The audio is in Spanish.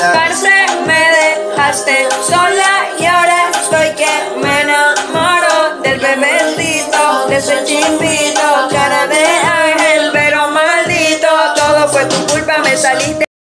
Parce, me dejaste sola y ahora estoy que me enamoro del bebecito, de ese chimbito, cara de ángel, pero maldito, todo fue tu culpa, me saliste.